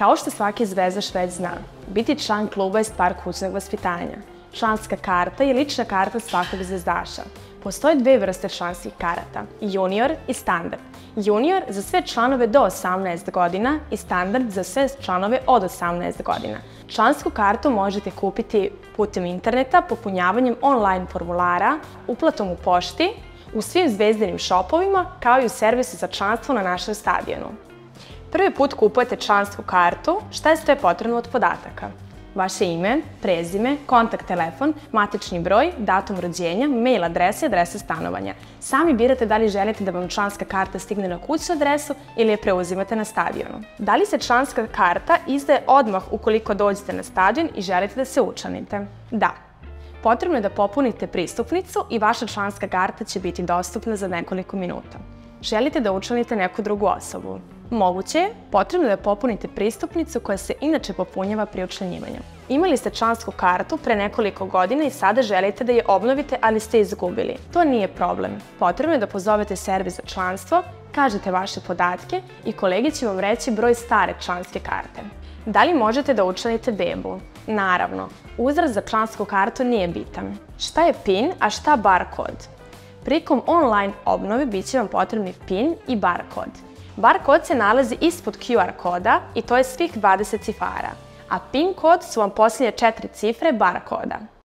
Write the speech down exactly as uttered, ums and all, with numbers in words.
Kao što svaki zvezdaš već zna, biti član kluba je stvar kućnog vaspitanja. Članska karta je lična karta svakog zvezdaša. Postoje dve vrste članskih karata, junior i standard. Junior za sve članove do osamnaest godina i standard za sve članove od osamnaest godina. Člansku kartu možete kupiti putem interneta, popunjavanjem online formulara, uplatom u pošti, u svim zvezdanim šopovima, kao i u servisu za članstvo na našem stadionu. Prvi put kupujete člansku kartu, šta je sve potrebno od podataka? Vaše ime, prezime, kontakt telefon, matični broj, datum rođenja, mail adresa i adresa stanovanja. Sami birate da li želite da vam članska karta stigne na kućnu adresu ili je preuzimate na stadionu. Da li se članska karta izdaje odmah ukoliko dođete na stadion i želite da se učlanite? Da. Potrebno je da popunite pristupnicu i vaša članska karta će biti dostupna za nekoliko minuta. Želite da učlanite neku drugu osobu? Moguće je, potrebno je da popunite pristupnicu koja se inače popunjava pri učlanjivanju. Imali ste člansku kartu pre nekoliko godina i sada želite da je obnovite, ali ste izgubili. To nije problem. Potrebno je da pozovete servis za članstvo, kažete vaše podatke i kolege će vam reći broj stare članske karte. Da li možete da učlanite bebu? Naravno, uzrast za člansku kartu nije bitan. Šta je PIN, a šta barkod? Prilikom online obnove bit će vam potrebni PIN i barkod. Barkod se nalazi ispod Q R koda i to je svih dvadeset cifara, a PIN kod su vam posljednje četiri cifre barkoda.